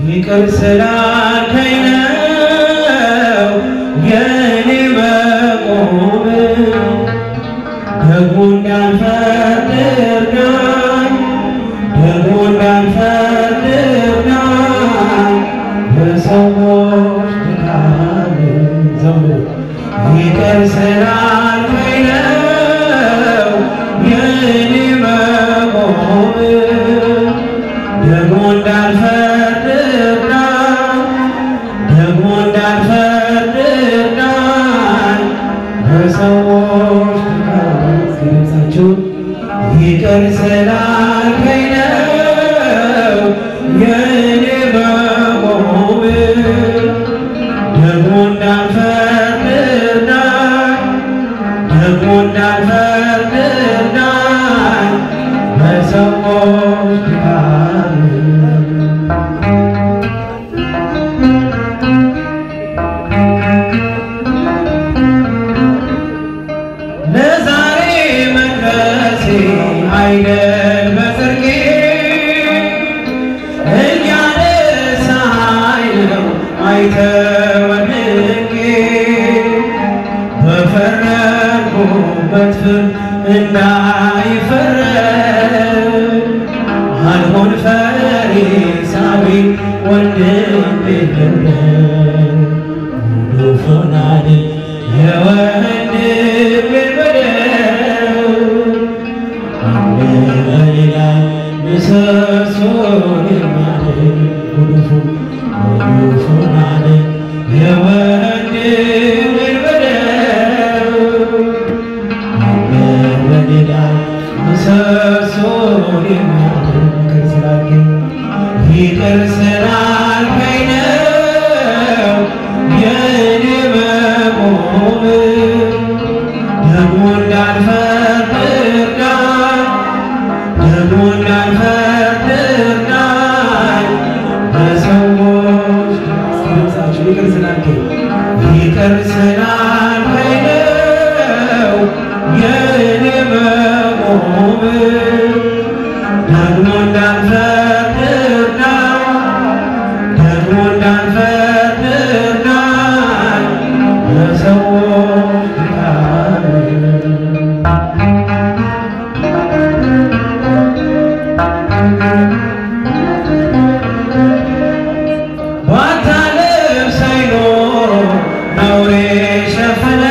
ይቅር ስላልከኝ ነው የኔ መቆም ደግሞ እንዳልፈርድ እርዳኝ ደግሞ እንዳልፈርድ እርዳኝ በሰዎች ድካም ዘምሩ ይቅር ስላልከኝ ነው የኔ መቆም ደግሞ እንዳልፈርድ እርዳኝ ደግሞ እንዳልፈርድ እርዳኝ በሰዎች ይቅር ስላልከኝ ነው የኔ መቆም ደግሞ እንዳልፈርድ እርዳኝ ደግሞ እንዳልፈርድ እርዳኝ በሰዎች ድካም አይደል በጽድቄ እያነሳኸኝ ነው አይተህ ወድቄ በፈረድኩበት ፍርድ እንዳይፈረድ አልሆን ፈሪሳዊ ወንድሜ ሆናል የወንድሜ በሌላ ምሰሶን የሚያድን ጉዱፉን አለ የወንድሜን በደል በሌላ ምሰሶን የሚያድን ይቅር ስላልከኝ ነው የኔ መቆም ደግሞ እንዳልፈርድ እርዳኝ ደግሞ እንዳልፈርድ እርዳኝ በሰዎች ድምፃችሁ ይቅር ስላልከኝ ነው የኔ መቆም ደግሞ እንዳልፈርድ እርዳኝ ደግሞ እንዳልፈርድ እርዳኝ በሰዎች ድካም ባታለብሰኝ ኖሮ ነውሬ ሸፈነ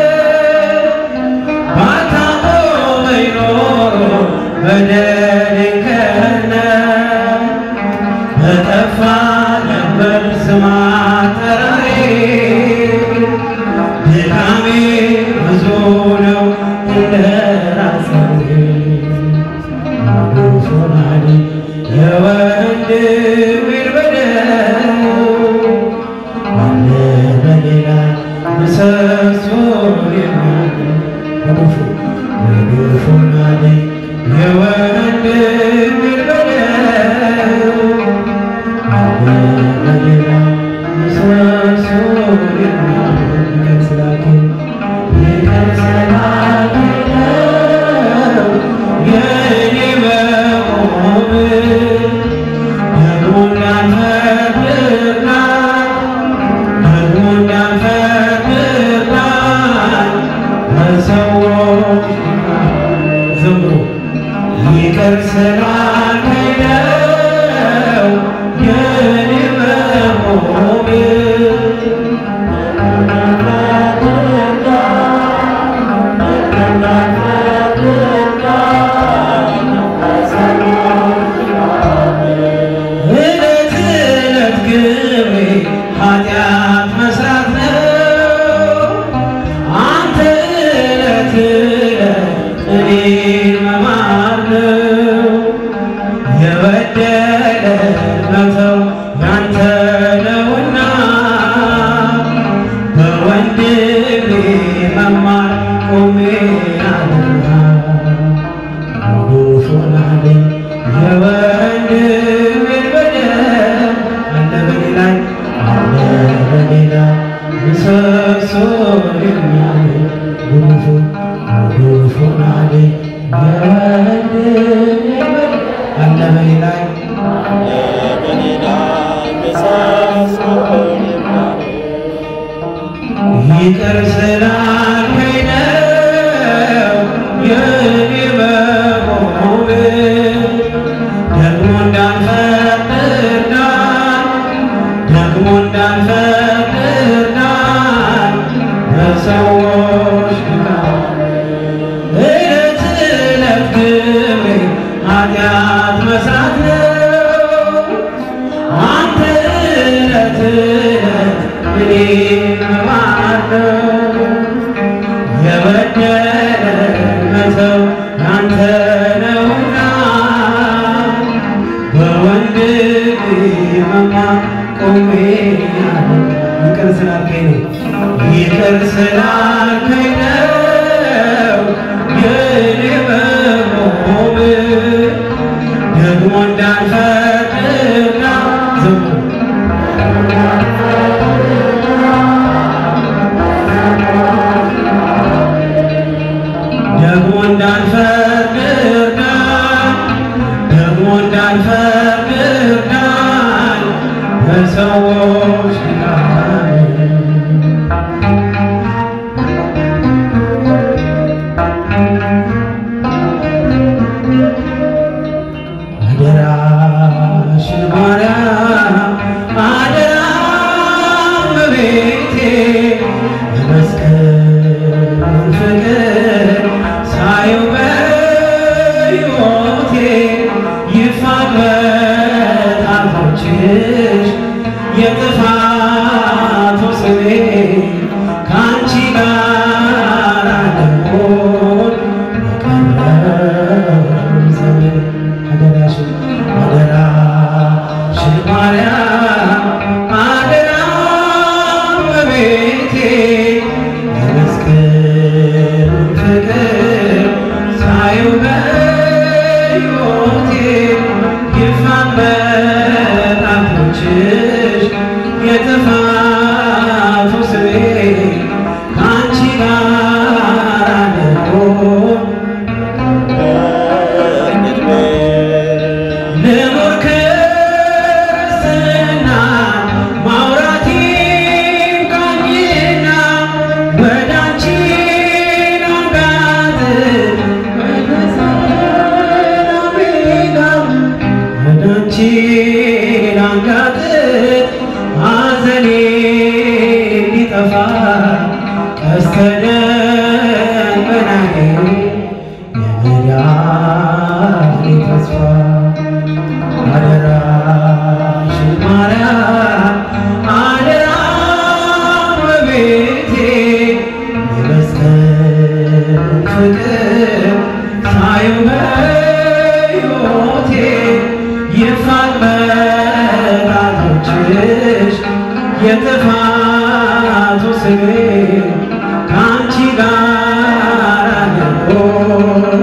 ባታቆመኝ ኖሮ በደሌን ከነ በጠፋ ነበር ስም አጠራሬ ድካሜ ብዙ ነው እንደራሴ ሆናል የወንድሜን በደል በሌላ ምሰሶን የሚያድን ጉዱፉን አለ የወንድሜን በደል በሌላ ምሰሶን የሚያድን ይቅር ስላልከኝ ነው የኔ መቆም ደግሞ እንዳልፈርድ እርዳኝ ደግሞ እንዳልፈርድ እርዳኝ በሰዎች ዘምሩ ይቅር ስላልከኝ ነው የኔ መቆም ኃጢአት መስራት ነው አንተ ዕለት ዕለት እኔን መማር ነው የበደለ መተው ያንተ ነውና በወንድሜ መማር ቆሜአለሁና ጉዱፉን አለ የወንድሜን በደል አለ በኔ ላይ ይቅር ስላልከኝ ነው የኔ መቆም ደግሞ እንዳልፈቅድና በሰዎች እለት እለት ግብሬ ኃጢአት መስራት ነው። አንተ እለት እለት እኔን መማር የበደለን መተው ያንተ ነውና በወንድሜ መማር ቆሜ ይቅር ስላልከኝ ነው የኔ መቆም ደግሞ እንዳልፈቅድና እንዳልፈቅድና በሰዎች አደራሽን ማርያም አደራ እመቤቴ የመስቀሉን ፍቅር ሳየው በሕይወቴ ይፋቅ በጣቶችሽ የጥፋቱ ስሜ ከአንቺ ጋር እንደሆን በቀረው ዘመን አደራሽን ማርያም አደራ እመቤቴ የመስቀሉን ፍቅር ሳየው በሕይወቴ ይፋቅ በጣቶችሽ የጥፋቱ ስሜ ከአንቺ ጋር እንደሆን ልኑር ክርስትና ማውራት ይብቃኝና ወደ አንቺ ላንጋጥጥ ወደ ሰላሜ ጋር ወደ አንቺ ላንጋጥጥ ሐዘኔ እንዲጠፋ ቀስተ ደመናዬ የመዳኔ ተስፋ አደራሽን ማርያም አደራ እመቤቴ የመስቀሉን ፍቅር ሳየው በሕይወቴ ይፋቅ በጣቶችሽ የጥፋቱ ስሜ ከአንቺ ጋር እንደሆን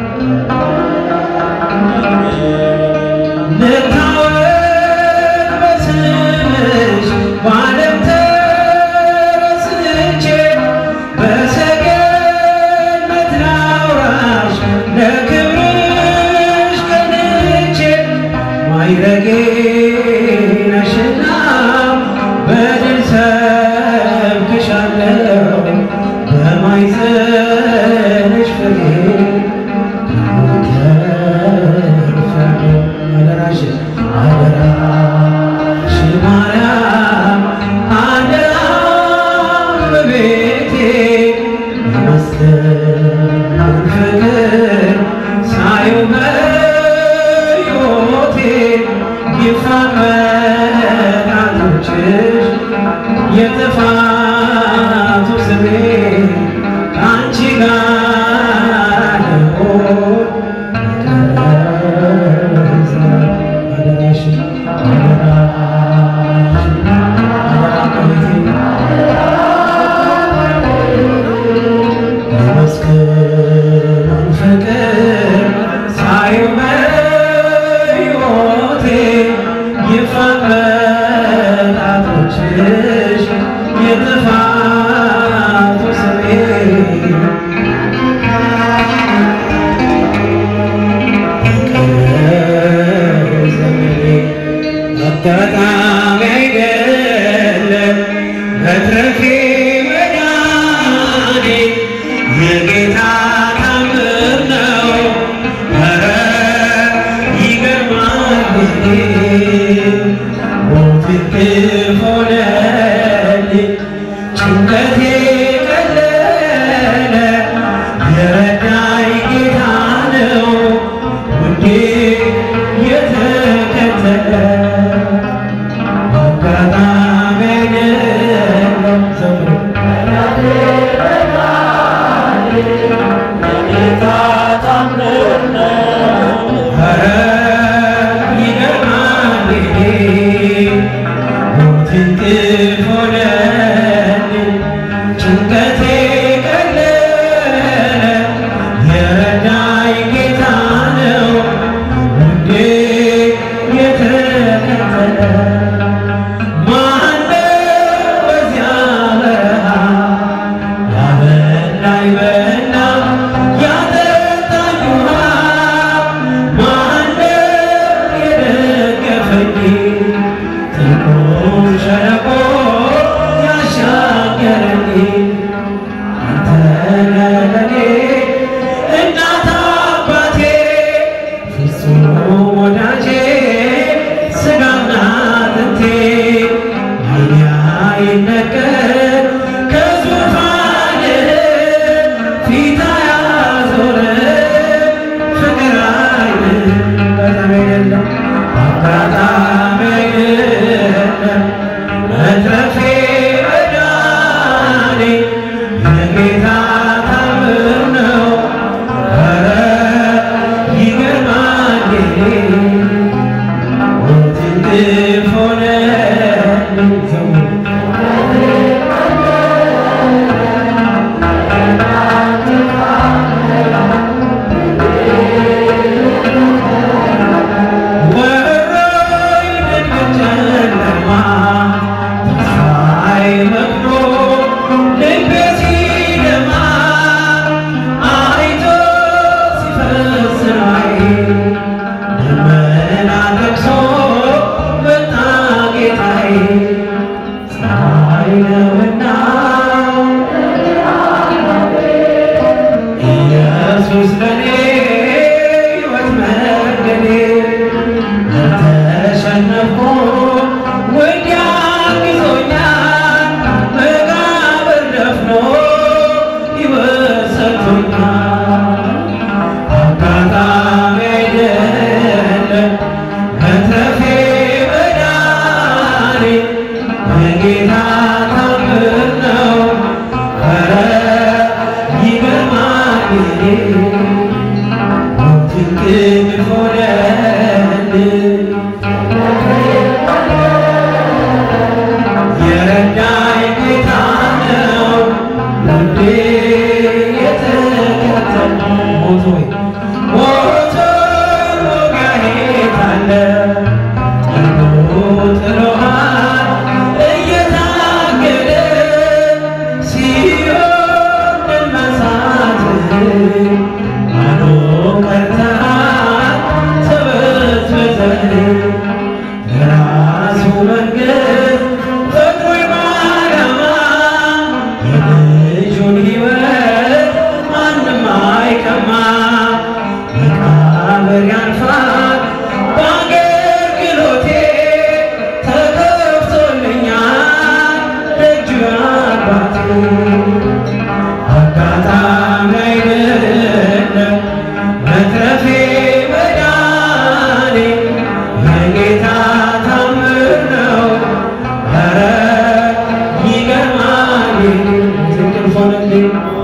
ልታወቅ በስምሽ በዓለም ተረስቼ በሰገነት ላውራሽ ለክብርሽ ቀንቼ ማይረጌ ነሽና በድል ሰብክሻለሁ በማኅፀንሽ ፍሬ አደራሽን ማርያም አደራ እመቤቴ የመስቀሉን ፍቅር ሳየው በሕይወቴ ይፋቅ በጣቶችሽ የጥፋቱ ስሜ ከአንቺ ጋር እንደሆን አደራሽን የመስቀሉን ፍቅር ሳየው በሕይወቴ ይፋቅ በጣቶችሽ መትረፌ መዳኔ የጌታ ታምር ነው። ኧረ ይገርማል ሞት እጥፍ ሆነልኝ ጭንቀቴ ቀለለ የረዳኝ ጌታ ነው ውዴ የተከተለ አጋጣሚ አይደለም ዘምሮ የጌታ ታምር ነው። ኧረ ይገርማል ሞት እጥፍ ሆነልኝ ጭንቀቴ ቀለለ የረዳኝ ጌታ ነው ውዴ የተከተለ ማነው በዚያ በረሃ ያበላኝ በና ያጠጣኝ ውሃ ማነው የደገፈኝ ጥልቁን ሸለቆ ያሻገረኝ አንተ ነህ ለኔ እናት አባቴ ፍጹም ወዳጄ ሥጋና አጥንቴ ዓይኔ አይነቀል ከዙፋንህ ፊት አያዞርም ፍቅር አይደል በጣም አይደለም አጋጣሚ አይደለም መትረፌ መዳኔ የጌታ ታምር ነው። ኧረ ይገርማል ሞት እጥፍ ሆነልኝ ወሮኝ ድንገት ጨለማ ተስፋዬ መክኖ ልቤ ሲደማ አይቶ ሲፈስ እንባዬ ደመና ጠቅሶ መጣ ጌታዬ ፀሐይ ነውና ኢየሱስ ለኔ ሕይወት መንገዴ አልተሸነፍኩም ወዲያ አግዞኛል መቃብር ደፍኖ ሕይወት ሰጥቶኛል አጋጣሚ አይደለም መትረፌ መዳኔ የጌታ ታምር ነው። ኧረ ይገርማል ሞት እጥፍ ሆነልኝ የረዳኝ ጌታ ነው ውዴ የተከተለ ሞት ሆይ ወጋዬ ታለ ጥሎ ጥሎሃል እየታገለ ሲሆን ድል መንሳትህ ባዶ ቀርተሃል ተበዝብዘህ የራሱ መንገድ ፈጥሮ የማያማ የልጁን ሕይወት ማንም አይቀማ መቃብር ያልፋል በአገልግሎቴ ተከፍቶልኛል ደጁ አባቴ አጋጣሚ አይደለም መትረፌ መዳኔ የጌታ ታምር ነው። ኧረ ይገርማል እንቅልፍ ሆነልኝ